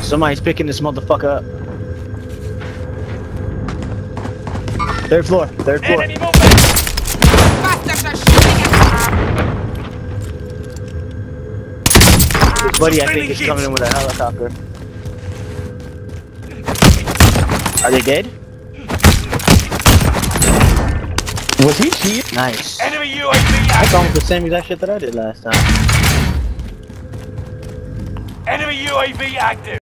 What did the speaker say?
Somebody's picking this motherfucker up. Third floor. Third floor. Enemy movement! Bastards are shooting at Buddy, I think is coming in with a helicopter. Are they dead? Was he cheating? Nice. Enemy UAV That's active! almost the same exact shit that I did last time. Enemy UAV active!